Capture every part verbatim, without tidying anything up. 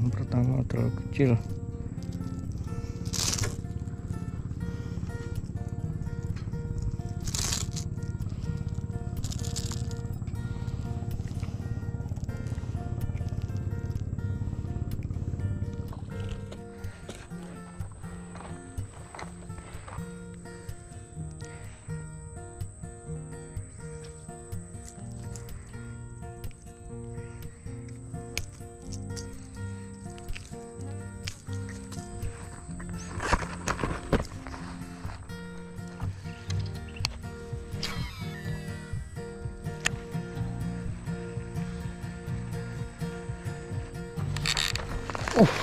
yang pertama terlalu kecil. Uh.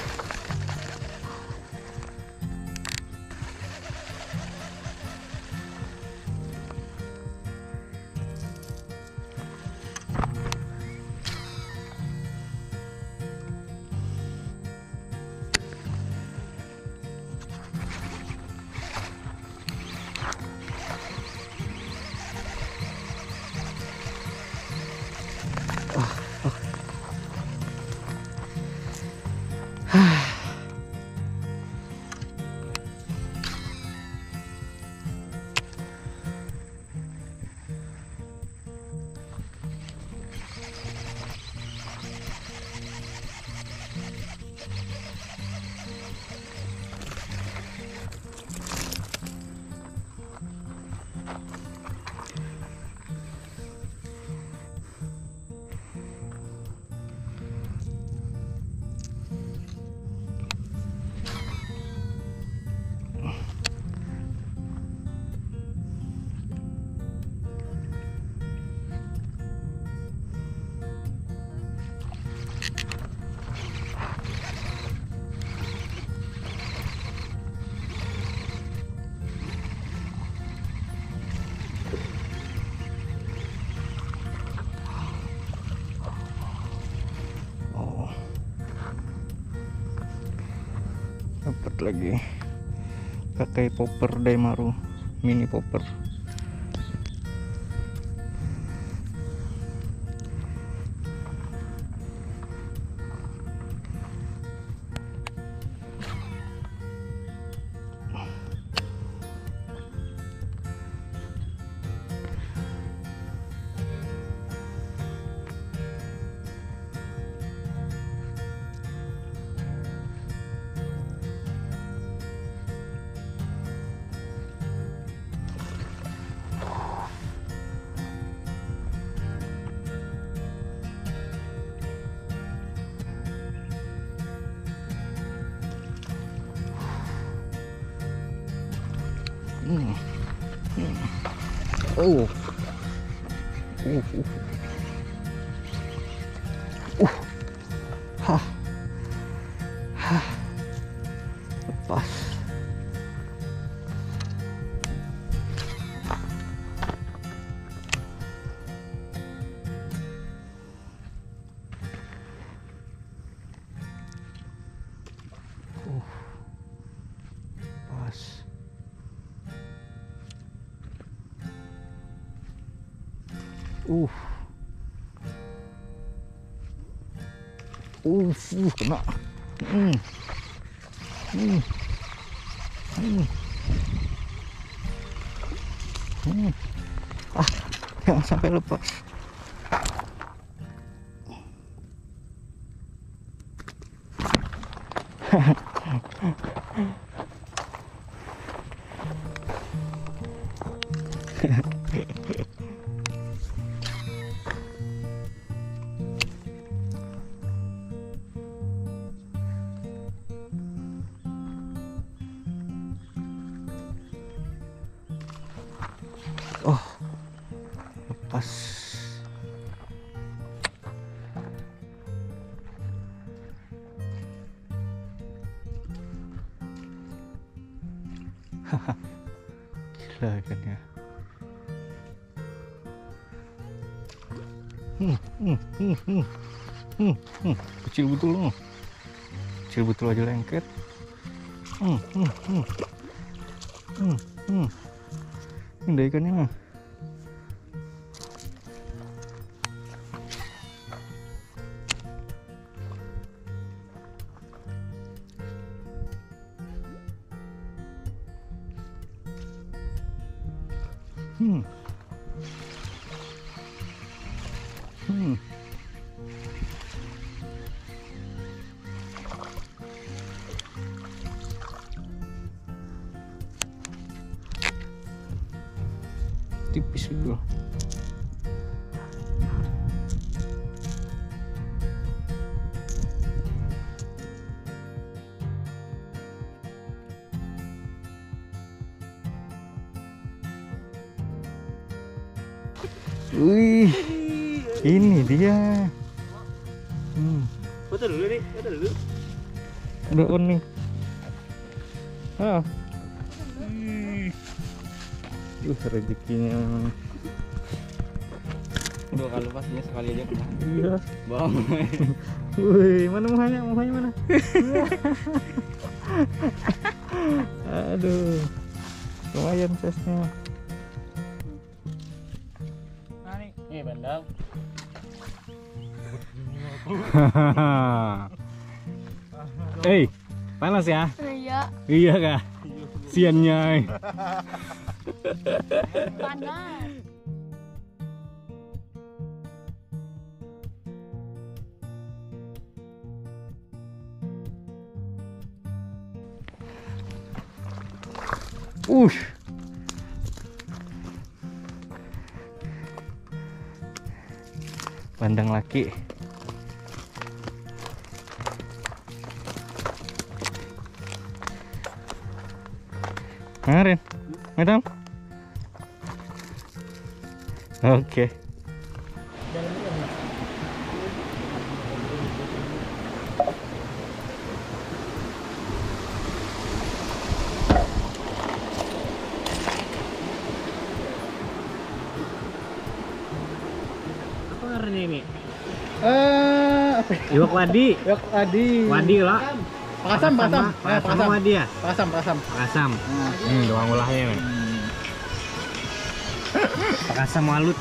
Dapat lagi pakai popper Daimaru mini popper. Hmm. Hmm. Oh, uh, uh, uh, hah, hah, lepas. Uh, pas. Uh, uh, uh, kena. Hmm, hmm, hmm, hmm. Ah, jangan sampai lepas. Oh, lepas. Haha, gila ikannya. Hmm, hmm, hmm, hmm, hmm, hmm. Kecil betul loh. Kecil betul aja lengket. Hmm, hmm, hmm, hmm, hmm. Ini ikannya mah. Hmm. Hmm. Tipis dulu. Wih, ini dia. Hmm. Foto dulu nih, foto dulu. Udah on nih. Ah. Uh, rezekinya. Dua kali pasnya sekali aja kena. Iya. Bang. Wih, mana muhanya? Muhanya mana? Aduh. Lumayan size-nya. Nih bandang. Eh, panas ya? Iya, Iya kah? Siannya. panas. Uh. Bandang laki. Kemarin, madam. Oke. Apa warnanya ini? Eh, apa ya? Iwak wadi. Iwak wadi. Wadi lah. Pakasam, pakasam. Eh, Sama pakasam. wadi ya? Pakasam, pakasam. Pakasam. Hmm, doang olahnya nih. Pakasam walut.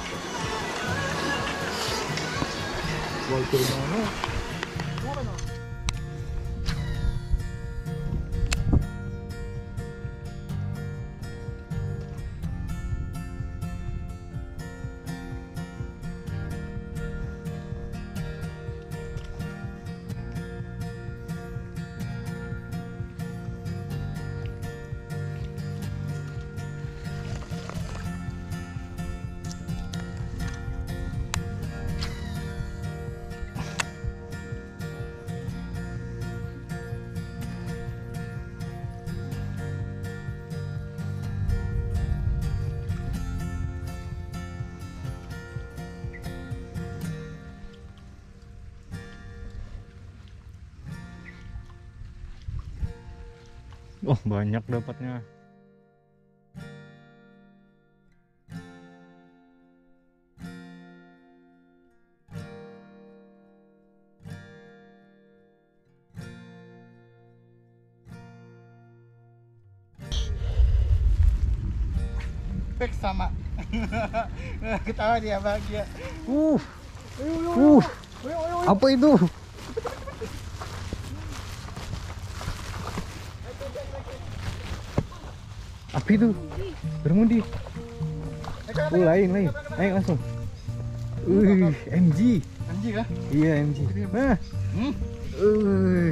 Oh, banyak dapatnya. Pek sama. Ketawa dia bahagia. Uh. Uh. Apa itu? Apa itu? Bermudi. Oh, lain, lain. Naik langsung. Uh, M G. Anjing kah? Iya, M G. Nah. Hmm? Uh.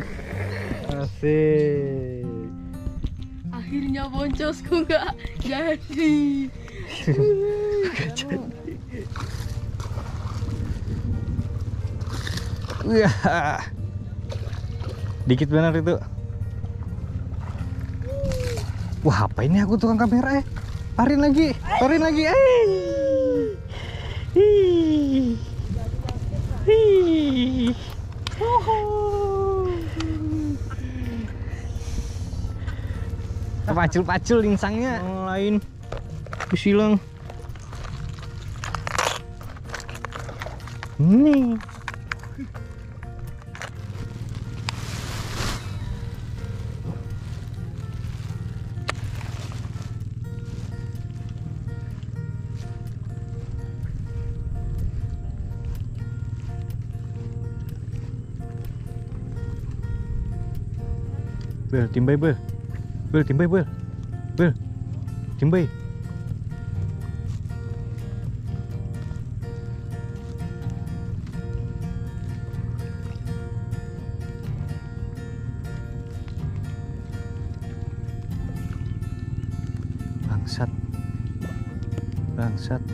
Asik. Akhirnya boncosku nggak jadi. Gak jadi. Wah. Dikit benar itu. Wah, apa ini aku tukang kamera ya? Tarin lagi, tarin lagi. Eh. Hi. Hi. Pacul-pacul lingsangnya lain. Kesilang. Nih. Bel, timbai bel. Bel, timbai bel. Bel. Timbai. Bangsat. Bangsat.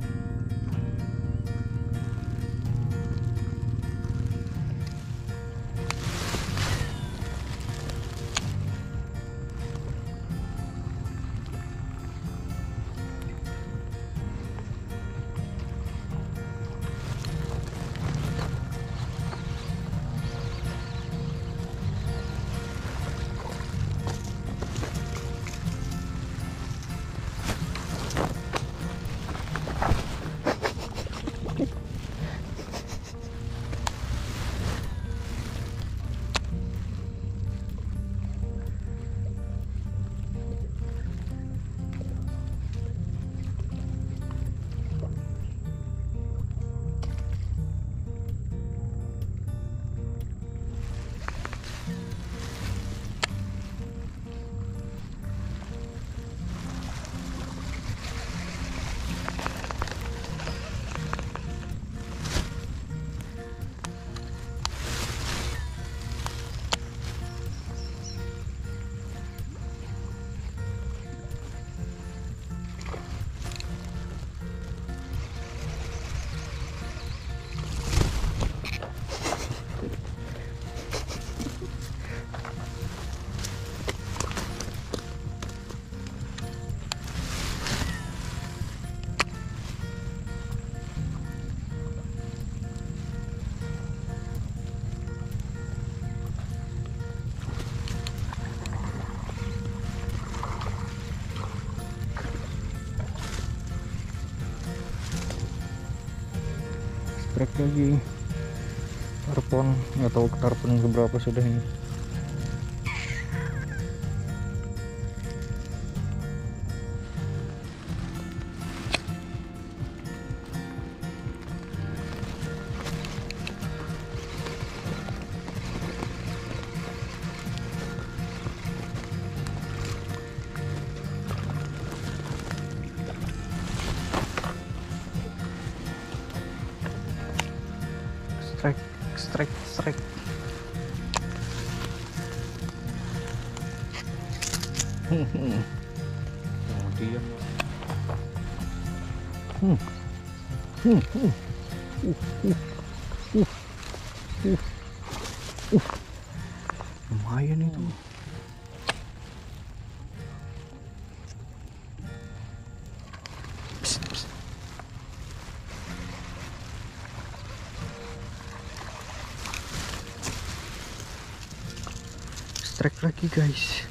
Strike lagi. Tarpon, nggak tahu tarpon yang keberapa sudah ini. Strike, strike, strike. Hmm, oh, diam. Hmm. Hmm. Hmm. Uh, uh, uh, uh, uh. Lumayan itu. Psst, psst. Strike lagi guys.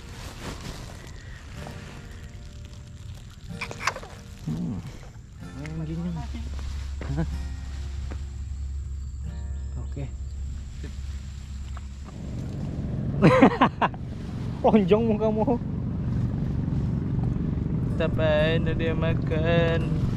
Hmm. Yang gini. Hah? Oke. Lonjong mukamu. Tapi dia makan.